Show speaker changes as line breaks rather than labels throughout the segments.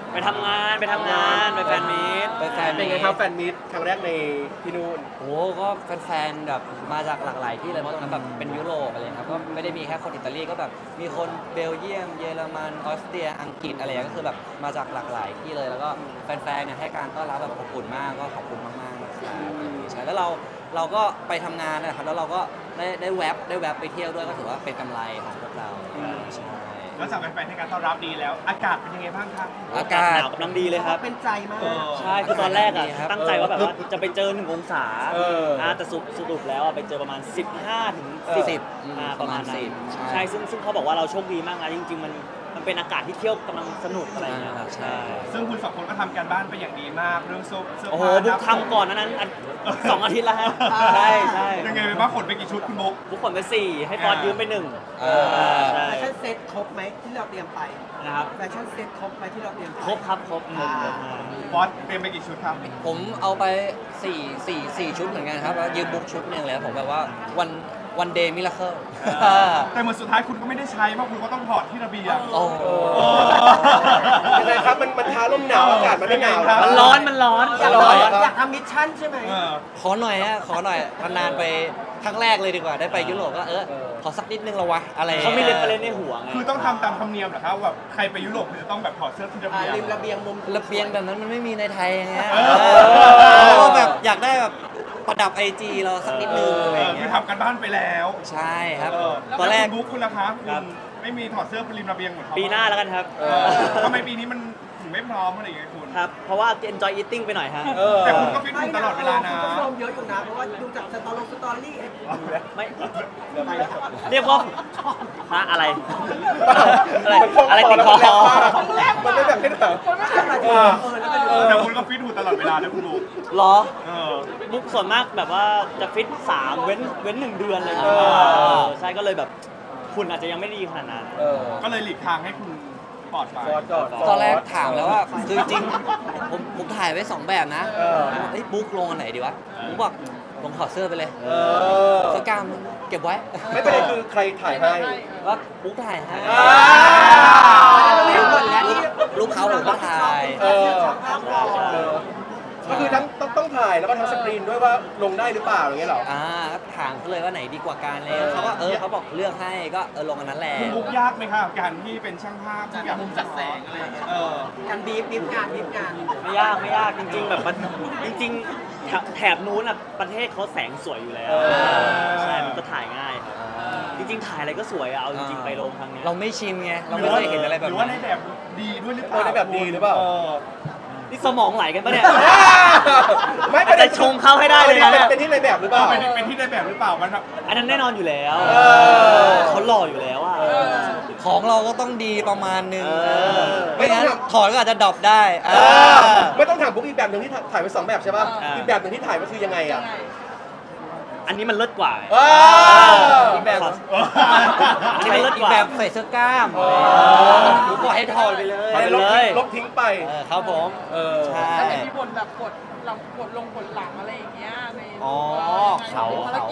ไปทำงานไปแฟนมีต
เป็นไงครับแฟนมีตครั้งแรกในที่นู่น
โอ้ก็แฟนๆแบบมาจากหลากหลายที่เลยเพราะตรงนั้นแบบเป็นยุโรปอะไรครับก็ไม่ได้มีแค่คนอิตาลีก็แบบมีคนเบลเยียมเยอรมันออสเตรียอังกฤษอะไรก็คือแบบมาจากหลากหลายที่เลยแล้วก็แฟนๆเนี่ยให้การต้อนรับแบบอบอุ่นมากก็ขอบคุณมากๆนะครับใช่แล้วเราก็ไปทำงานนะครับแล้วเราก็ได้แวบไปเที่ยวด้วยก็ถือว่าเป็นกำไรของพวกเราใช่
นอกจากแฟนๆให้การต้อนรับดีแล้วอากาศเป็นยังไงบ้างครับ
อากาศ
หนาวกำลังดีเลยครับ
เป็นใจมาก
ใช่คือตอนแรกอ่ะตั้งใจว่าแบบว่าจะไปเจอ1 องศาแต่สรุปแล้วไปเจอประมาณ15 ถึง 10ประมาณนั้นใช่ซึ่งเขาบอกว่าเราโชคดีมากนะจริงๆมันเป็นอากาศที่เที่ยวกำลังสนุกอะไรอย่างเงี้ยใช่
ซึ่งคุณ2 คนก็ทำการบ้านไปอย่างดีมากเรื่องเสื้อผ้า
โอ้โหบุ๊กทำก่อนนั้น2 อาทิตย์แล้วฮะใช่
ยังไงไปบ้างขนไปกี่ชุดคุณบุ๊ก
ขนไป4ให้ฟอสยืมไป1
แฟชั่นเซ็ตครบไหมที่เราเตรียมไป
นะครับ
แฟชั่นเซ็ตครบไหมที่เราเตรียมไป
ครบครับครบ
ฟอสเตรียมไปกี่ชุดครับ
ผมเอาไป4 ชุดเหมือนกันครับแล้วยืมบุ๊กชุดนึงเลยผมแบบว่าวันเดย์มิราเคิล
แต่เหมือนสุดท้ายคุณก็ไม่ได้ใช้เพราะคุณก็ต้องถอดที่ระเบียง
ยังไงครับมันท้าลมหนาวอากาศมันไม่หนาว
มันร้อน
อยากทำมิชชั่นใช่ไหม
ขอหน่อยนานๆไปครั้งแรกเลยดีกว่าได้ไปยุโรปก็ขอสักนิดนึงละวะอะไร
เขาไม่เล่นไปเล่นในหัวไง
คือต้องทำตามธรรมเนียมเหรอครับแบบใครไปยุโรปจะต้องแบบถอดเสื้อที่ระเบียง
ริมระเบียงมุม
ระเบียงแบบนั้นมันไม่มีในไทยไงแบบอยากได้แบบประดับ IG เราสักนิดนึงอะไรอย่างเงี้
ยคือทำกันบ้านไปแล้ว
ใช่ครับ
ตอนแรกบุ๊กคุณล่ะครับคุณไม่มีถอดเสื้อริมระเบียงเหมือนเขา
ปีหน้าแล้วกันครับ
ทำไมปีนี้มันถึงไม่พร้อมอะไรอย่างเงี้ยคุณ
ครับเพราะว่า enjoy eating ไปหน่อยฮะ
แต่คุณก็ฟิตหุ่นตลอดเวลานะ
คุณก็ฟอร์มเยอะอยู่นะเพราะว่าดูจากสตอรี่
ไม่เรียกว่าอะไรติดคอ
มันไม่แบบนี้เหรอ
แต่คุณก็ฟิตหุ่นตลอดเวลานะคุณบุ๊ก
หรอบุ๊กส่วนมากแบบว่าจะฟิต3 เว้น1 เดือนเลยใช่ก็เลยแบบคุณอาจจะยังไม่ดีขนาดนั้น
ก็เลยหลีกทางให้คุณปลอดภัย
ตอนแรกถามแล้วว่าคือจริงผมถ่ายไว้2 แบบนะบุ๊กลงอันไหนดีวะบุ๊กบอกลงถอดเสื้อไปเลยเสื้อกล้ามเก็บไว้
ไม่เป็นไรคือใครถ่ายให้
ว่าบุ๊กถ่ายให้ลูกเขาผมก็ถ่าย
ก็คือทั้งต้องถ่ายแล้วก็ทั้งสกรีนด้วยว่าลงได้หรือเปล่าอย่างเงี้ยหรอ
ถามเขาเลยว่าไหนดีกว่ากันเลยเขาก็เขาบอกเลือกให้ก็ลงอันนั้นแหละ
คุณบุ๊กยากไหมครับการที่เป็นช่างภาพ
จากมุมจัดแสงอะไรการบีบงาน
ไม่ยากจริงๆแบบจริงๆแถบนู้นอ่ะประเทศเขาแสงสวยอยู่แล้วใช่มันก็ถ่ายง่ายครับจริงๆถ่ายอะไรก็สวยเอาจริงๆไปลงครั้งนี้
เราไม่ชิมไงเราไม่เคยเห็นอะไรแบบ
หรือว่าในแบบดีด้วยหรือเปล่า
ในแบบดีหรือเปล่า
นี่สมองไหลกันปะเนี่ย
ไม่
จะชงเข้าให้ได้เลยนะ
เป็นที่ในแบบหรือเปล่า
เป็นที่ในแบบหรือเปล่ามัน
อันนั้นแน่นอนอยู่แล้วเขาหล่ออยู่แล้วอ่ะ
ของเราก็ต้องดีประมาณนึงไม่งั้นถอดก็อาจจะดรอปได้
ไม่ต้องถามบุ๊กอีกแบบหนึ่งที่ถ่ายไป2 แบบใช่ป่ะอีกแบบหนึ่งที่ถ่ายก็คือยังไงอ่ะ
อันนี้มันเลิศกว่า
อีกแบบอันนี้มันเลิศกว่าแบบใส่เสื้อกล้ามผมบอกให้ถอดไปเลย
ลบทิ้งไป
ครับผม
ใช่ถ้ามีบทแบบกดหลังอะไรอย่างเงี้ยใน
เขา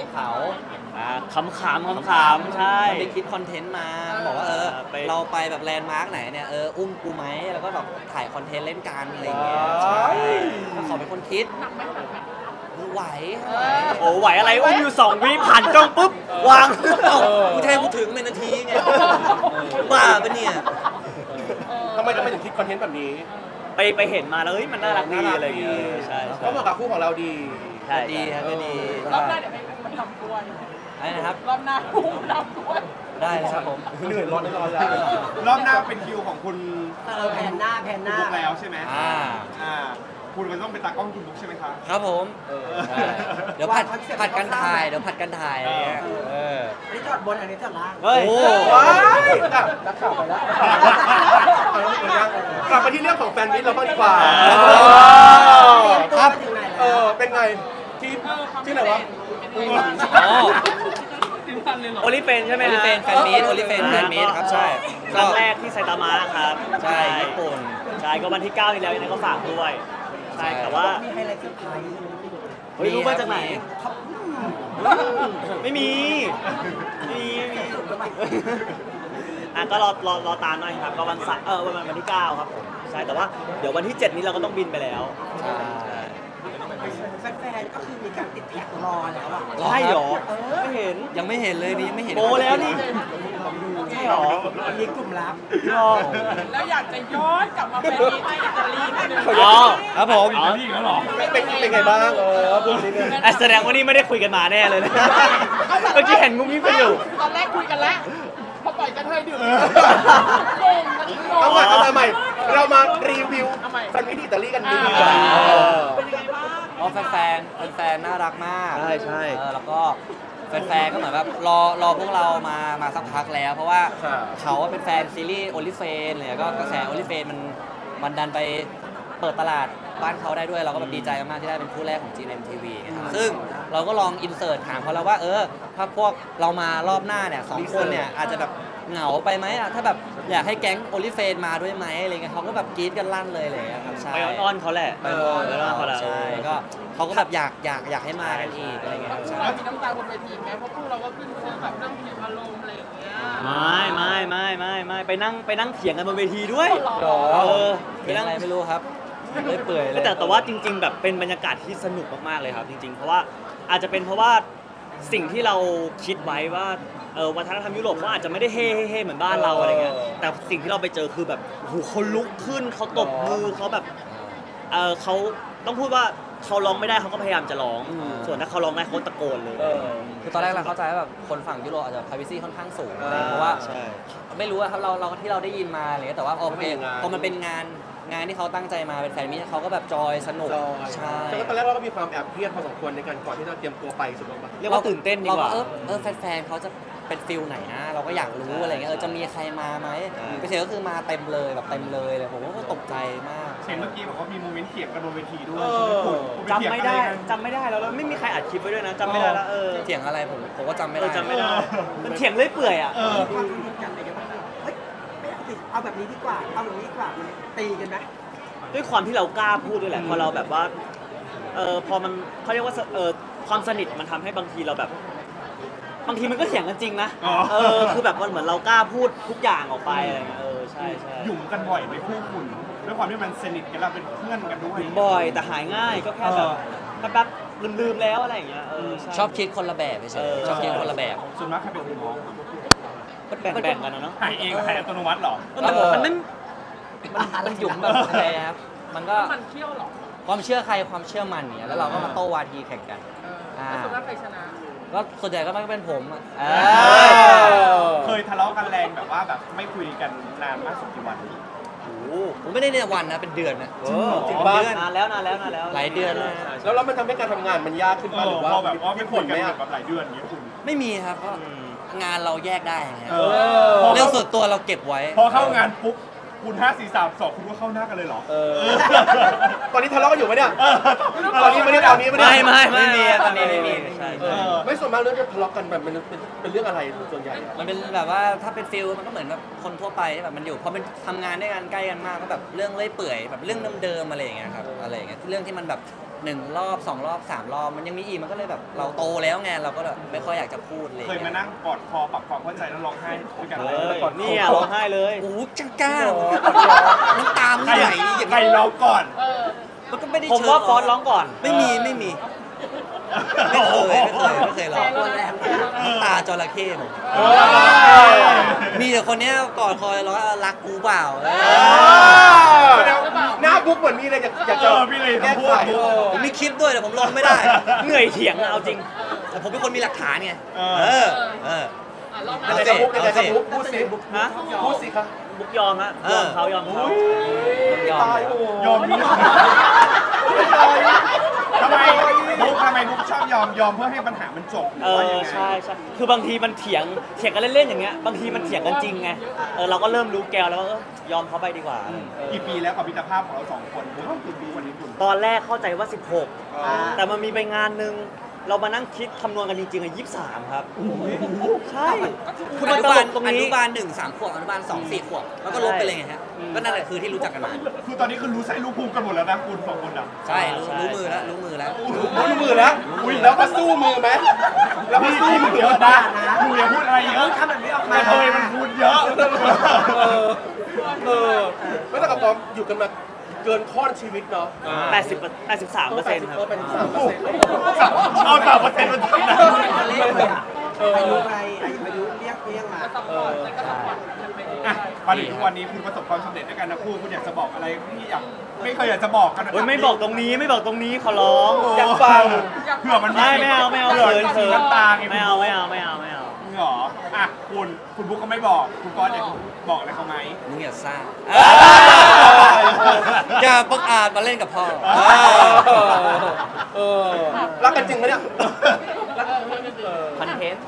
ขำใช่
ไปคิดคอนเทนต์มาบอกว่าเราไปแบบแลนด์มาร์กไหนเนี่ยอุ้มกูไหมแล้วก็แบบถ่ายคอนเทนต์เล่นกันอะไรอย่างเงี้ยขอเป็นคนคิดไหว
อะไรอุ้มอยู่2 วิผ่านกล้องปุ๊บวาง
กูแทนกูถึงเป็นนาทีไงบ้าปะเนี่ย
ทำไมถึงคิดคอนเทนต์แบบนี้
ไปเห็นมาแล้วมันน่ารักดีอะไรอย่างเงี้ยใช่
ก็เหมาะกับคู่ของเราดี
ดีครับก็ดี
รอบหน้าเดี๋ยวไปทำด้วย
นะครับ
รอบหน้าคู่ทำด้วย
ได้เลยครับผม
เหนื่อยร้อนแล้ว
รอบหน้าเป็นคิวของคุณ
แผนหน้า
บุ๊กแล้วใช่ไหมคุณก็ต้องเป็นตากล้องคุณบุ๊กใช่ไหมครับ
ครับผมเดี๋ยวผัดกันถ่ายอะไรเงี้ย
อันนี้จอดบนอันนี้จอดล่าง
โอ้
ว้ายนักข่าวไปแล้วกลับมาที่เรื่องของแฟนมิตรเราบ้างดีกว่า
ครับ
เป็นไงที่ไหนวะ
โอลิเฟนใช่ไหมฮะ
แฟนมีตครับใช่
ครั้งแรกที่ไซตามะครับ
ใช่ญี่ปุ่น
ใช่ก็วันที่9นี้แล้วยังก็ฝากด้วยใช่แต่ว่า
มีไฮไลท์เซอร์ไพรส์
รู้มาจากไหนไม่มีก็รอตามหน่อยครับก็วันที่9ครับผมใช่แต่ว่าเดี๋ยววันที่ 7 นี้เราก็ต้องบินไปแล้ว
ใช่
แฟนๆก็คือมีการติดแท็กรอแล้วอ่ะ
ใช่หรอไม่เห็น
ยังไม่เห็นเลยนี่ไม่เห็น
โมแล้วนี่ใช่หรอ
มีกลุ่มลับ
รอ
แล้วอยากจะย้อนกลับมาเป็นที่อิตาลีนิดนึง
อ๋อ
ครับผม
พี่เขาหรอ
เป็นไงบ้างพูดนิดนึง
แสดงว่านี่ไม่ได้คุยกันมาแน่เลยนะเมื่อกี้เห็นงุ้มยิ้มกันอยู่
ตอนแรกคุยกันแล้วพอปล่อยกันเฮ้ยดื่มงงนะงง
เอาใหม่เอาใหม่เรามารีวิวแฟนมิตรอิตาลีกันดีกว่า
เป็นยังไงบ้าง
อ๋อแฟนน่ารักมาก
ใช่
แล้วก็แฟนๆก็เหมือนแบบรอพวกเรามาสักพักแล้ว เพราะว่าเขาเป็นแฟนซีรีส์โอลิเฟนเลยก็กระแสโอลิเฟนมันดันไปเปิดตลาดบ้านเขาได้ด้วยเราก็แบบดีใจมากๆที่ได้เป็นคู่แรกของ GMMTV นะครับซึ่งเราก็ลองอินเสิร์ตถามเขาแล้วว่าถ้าพวกเรามารอบหน้าเนี่ย2 คนเนี่ยอาจจะแบบเหงาไปไหมอะถ้าแบบอยากให้แก๊งโอลิเฟนมาด้วยไหมอะไรเงี้ยเขาก็แบบกรี๊ดกันลั่นเลยอะไรเลยครับใช่
ไปอ้อนๆเขาแหละ
ไปอ้อน
เขาแหละ
ใช่ก็เขาก็แบบอยากให้มากันอีกอะไรเงี้ยครับ
พวก
ใช่
เรามีน้ำตาบนเวทีไหมเพราะพวกเราก็ขึ้นเชิงแบบนั่งพิมพ์อารมณ์อะไรอย่างเงี้ย
ไม่ไปนั่งเถียงกันบนเวทีด้วย
หรอ
เห็นอะไรไม่รู้ครับเลยเปื่อยเลย
แต่ว่าจริงๆแบบเป็นบรรยากาศที่สนุกมากๆเลยครับจริงๆเพราะว่าอาจจะเป็นเพราะว่าสิ่งที่เราคิดไว้ว่าวัฒนธรรมยุโรปเขาอาจจะไม่ได้เฮ่เหมือนบ้านเราอะไรเงี้ยแต่สิ่งที่เราไปเจอคือแบบโอ้โหเขาลุกขึ้นเขาตบมือเขาแบบเขาต้องพูดว่าเขาร้องไม่ได้เขาก็พยายามจะร้อง ส่วนถ้าเขาร้องได้เขาตะโกนเลย
คือตอนแรกเราเข้าใจว่าแบบคนฝั่งยุโรปอาจจะ privacy ค่อนข้างสูงเพราะว่า
ใช่
ไม่รู้อะครับเราที่เราได้ยินมาอะไรเงี้ยแต่ว่าโอเคพอมันเป็นงานที่เขาตั้งใจมาเป็นแฟนมิตรเขาก็แบบจอยสนุกใช่
แต่ว่าตอนแรกเราก็มีความแอบเครียดพอสมควรในการก่อนที่จะเตรียมตัวไปสุดลงมา
เรียกว่าตื่นเต้นดีกว่า
เราก็แฟนๆเขาจะเป็นฟิลไหนนะเราก็อยากรู้อะไรเงี้ยจะมีใครมาไหมไปเจอก็คือมาเต็มเลยแบบเต็มเลยผมก็ตกใจมาก
เห็นเมื่อกี้บอกว่ามีโมเมนต์เถียงกันบนเวทีด้วย
จำไม่ได้แล้วไม่มีใครอัดคลิปไว้ด้วยนะจำไม่ได้แล้ว
เถียงอะไรผมก็จำไม่ได้
จำไม่ได้มันเถียงเรื่อยเปื่อยอ่ะ
ความสนิทกันอะไรกันบ้างเฮ้ยไม่เอาสิเอาแบบนี้ดีกว่าเอาแบบนี้ดีกว่ามันตีกันไหม
ด้วยความที่เรากล้าพูดด้วยแหละพอเราแบบว่าพอมันเขาเรียกว่าความสนิทมันทำให้บางทีเราแบบบางทีมันก็เถียงกันจริงนะคือแบบมันเหมือนเรากล้าพูดทุกอย่างออกไปอะไรเงี้ยใช่
หยุ่มกันบ่อยไหมคู่คุณด้วยความที่มันสนิทกันเราเป็นเพื่อนกันด้วย
บ่อยแต่หายง่ายก็แค่แบบแป๊บๆลืมแล้วอะไรอย่างเงี้ยใช่
ชอบคิดคนละแบบเฉยชอบคิดคนละแบบ
ส่วนมากใครเป็นคนร้อง
แบ่งกันนะเนาะ
หายเองหรือหายอัตโนมัติหรอ
มันไม่
มันหยุ่มแบบอะไรครับมันก็
มันเที่ยวหรอ
ความเชื่อใครความเชื่อมันเนี่ยแล้วเราก็มาโต้วาทีแข่งกัน
แล้วสุดท้ายใครชนะ
ก็ส่วนใหญ่ก็มักจะเป็นผมอะ
เคยทะเลาะกันแรงแบบว่าแบบไม่คุยกันนานมากสุดกี่วัน
ผมไม่ได้ในวันนะเป็นเดือนนะ
จริงป่ะ
นานแล้ว
หลายเดือนเลย
แล้วมันทำให้การทำงานมันยากขึ้นป่ะหรือว่า
พอแบบว่าไม่
ผ
คุย
ล
กัน
ไหม
แบ
อ่ะ
บหลายเดือนอย่างเงี้ยคุณ
ไม่มีครับก็งานเราแยกได้ไง
พอ
เรื่องส่วนตัวเราเก็บไว้
พอเข้างานปุ๊บคุณ5 4 3 2คุณก็เข้าหน้ากันเลยเหรอ
ตอนนี้ทะเลาะกันอยู่ไหมเนี่ยตอนนี้ไม่ได้ตอนนี้ไม่ได้
ไม่มีตอนนี้ไม่มี
ใช่
ไม่ส่วนมากเรื่องจะทะเลาะกันแบบมันเป็นเรื่องอะไรส่วนใหญ่อะ
มันเป็นแบบว่าถ้าเป็นฟิลมันก็เหมือนแบบคนทั่วไปที่แบบมันอยู่พอมันทำงานด้วยกันใกล้กันมากก็แบบเรื่องเลื่อยเปื่อยแบบเรื่องเดิมๆอะไรอย่างเงี้ยครับอะไรอย่างเงี้ยเรื่องที่มันแบบ1 รอบ 2 รอบ 3 รอบมันยังมีอีกมันก็เลยแบบเราโตแล้วไงเราก็แบบไม่ค่อยอยากจะพูดเลย
เคยมานั่งกอดคอปรับความเข้าใจแล้วร้องไห้ด้วยกัน
นี่ร้องไห้เลย
โอ้จังก้าน้ำตา
ใคร
ไหลอย่าง
ใคร
เงี้ย
ร้องก่อน
มันก็ไม่ได้
ผมว่าฟอนร้องก่อน
ไม่มีไม่เคยร้องน้ำตาจระเข้ผมมีแต่คนเนี้ยกอดคอยร้องรักกูเปล่า
หน้าบุ๊กเหมือนมีอะไรอยากจะแก้ไข
ผมมีคลิปด้วยแต่ผมลงไม่ได้
เหนื่อยเถียงอะเอาจริง
แต่ผมเป็นคนมีหลักฐานไง
ยังไงกับบุ๊กยังไงกับบุ๊กพูดสิ
ฮะ
พูดสิครับ
บุกยอมฮะยอมเขา
ตายโอ้
ยอมนี่ทำไมบุ๊กชอบยอมเพื่อให้ปัญหามันจบหรือว่ายังไง
ใช่คือบางทีมันเถียงกันเล่นๆอย่างเงี้ยบางทีมันเถียงกันจริงไงเราก็เริ่มรู้แกวแล้วว่ายอมเขาไปดีกว่า
กี่ปีแล้วกับมิตรภาพของเรา2 คนบุ๊กกี่ปีวันนี้คุณ
ตอนแรกเข้าใจว่า 16 แต่มันมีไปงานนึงเรามานั่งคิดคำนวณกันจริงๆอ่ะ23 ครับใช่คือมันตลกตรง
อ
นี้
นุบาล1 3 ขวบอนุบาล2 4 ขวบแล้วก็ลบไปเลยไงฮะก็นั่นแหละคือที่รู้จักกันมา
คือตอนนี้คือรู้ไส้รู้ภูมิกันหมดแล้วนะคุณ2 คนอ่ะ
ใช่รู้มือแล้ว
รู้มือแล้วแล้วก็สู้มือไหมแล้วก็สู้มือ
เยอะนะดูอย่าพูดอะไรเยอะ
ทำแบบนี้ออก
ก
มา
ระเทยมันพูดเยอะ
ไม่ต้องกับความอยู่กันมาเกินข้อนชีวิตเนาะ
83%ครับ
เป็น3%
เอา3%มันทันนะ
เลขเลยอ่ะอายุอะไรอายุเรียกมา
ซัพพอร์ตแล้วก็ซัพพอร์ตกันไปเรื่อย
อ่ะพอถึงทุกวันนี้คุณประสบความสำเร็จด้วยกันนะคู่คุณอยากจะบอกอะไรที่ไม่เคยอยากจะบอกกัน
โอ้ยไม่บอกตรงนี้ไม่บอกตรงนี้ขอร้อง
อยากฟัง
เผื่อมัน
ไม่เอาเขิน
น้ำตาไง
ไม่เอา
เหรออ่ะคุณบุ๊กเขาไม่บอกคุณก๊อตอยากบอกอะไรเขาไหม
มึงอย่าซ่าอย่าปักอาจมาเล่นกับพ่อ
รักกันจริงไหมเนี่ย
คอนเทนต์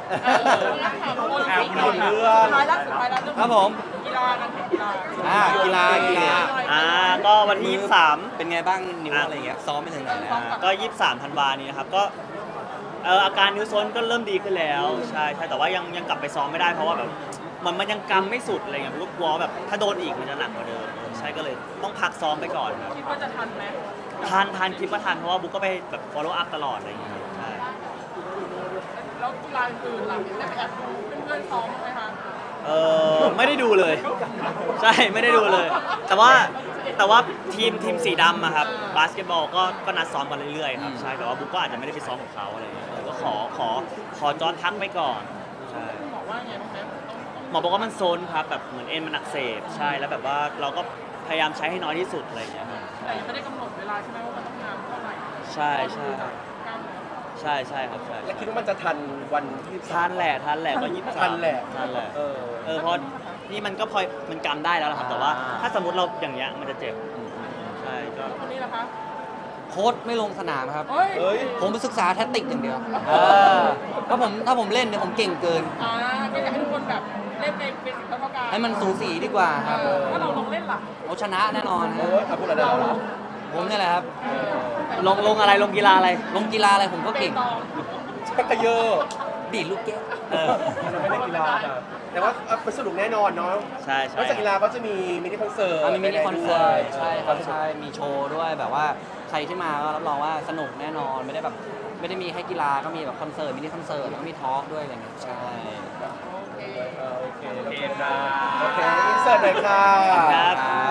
ท้ายแล้วสุดท้ายแล้ว
ครับผม
กีฬากันกีฬา
กีฬา
ก็วันที่
เป็นไงบ้างนิ้วอะไรเงี้ยซ้อมไปถึงไหนแล้ว
23ก็23ธันวานี้นะครับก็อาการนิ้วโซนก็เริ่มดีขึ้นแล้วใช่แต่ว่ายังกลับไปซ้อมไม่ได้เพราะว่าแบบมันยังกำไม่สุดอะไรเงี้ยผมก็กลัวแบบถ้าโดนอีกมันจะหนักกว่าเดิมใช่ก็เลยต้องพักซ้อมไปก่อนครับ
คิดว่าจะทันไหม
ทันคิดว่าทันเพราะว่าบุ๊กก็ไปแบบ follow up ตลอดอะไรอย่างเงี้ยใช่
แล้วกีฬาอื่นหลังได้ไปแอบดูเพื่อนๆซ้อมไหมคะ
ไม่ได้ดูเลยใช่ไม่ได้ดูเลย แต่ว่าทีมสีดำอะครับบาสเกตบอลก็นัดซ้อมกันเรื่อยๆครับใช่แต่ว่าบุ๊กก็อาจจะไม่ได้ไปซ้อมกับเขาอะไรอย่างเงี้ยก็ขอจอนพักไปก่อนใช่
คุณบอกว่าไงบ้างไหม
หมอบอกว่ามันโซนครับแบบเหมือนเอ็นมันอักเสบใช่แล้วแบบว่าเราก็พยายามใช้ให้น้อยที่สุดอะไรอย่างเงี้ยครับ
แต่ยังไม่ได้กำหนดเวลาใช่ไหมว่ามันต้องนานเท่าไหร่
ใช่
กล้ามเนื้อ
ใช่ครับใช่
แล้วคิดว่ามันจะทันวันที่
ทันแหละก็23
ทันแหละ
เพราะนี่มันก็พอมันกำได้แล้วล่ะครับแต่ว่าถ้าสมมติเราอย่างเงี้ยมันจะเจ็บใช่ก็
คนนี้ล่ะคะ
โค้ชไม่ลงสนามครับ
เฮ้ย
เฮ้ย
ผมไปศึกษาแทคติกอย่างเดียวถ้าผมเล่นเนี่ยผมเก่งเกิน
ก็อยากให้ทุกคนแบบเล่นในเป็นสิ่งเท่ากัน
ให้มันสูสีดีกว่าครับ
ถ้าเราลงเล่นล่ะ
เอาชนะแน่นอนค
โอ้
รับ
ยพูดอะไรนะ
ผมเนี่ยแหละครับ
ลงอะไรลงกีฬาอะไร
ลงกีฬาอะไรผมก็เก่ง
ชักกระเยอะ
ดีดลูกแก้ว
มันไม่ได้กีฬาแต่ว่าไปสนุกแน่นอนเนาะ
ใช่
นอกจากกีฬาก็จะมีมินิคอนเสิร์ต
มีมินิคอนเสิร์ตใช่ครับใช่มีโชว์ด้วยแบบว่าใครที่มาก็รับรองว่าสนุกแน่นอนไม่ได้มีแค่กีฬาก็มีแบบคอนเสิร์ตมินิคอนเสิร์ตแล้วก็มีทอล์กด้วยอะไรเงี้ยใช่
โอเคอินเสิร์ตหน่อยค่ะ
ครับ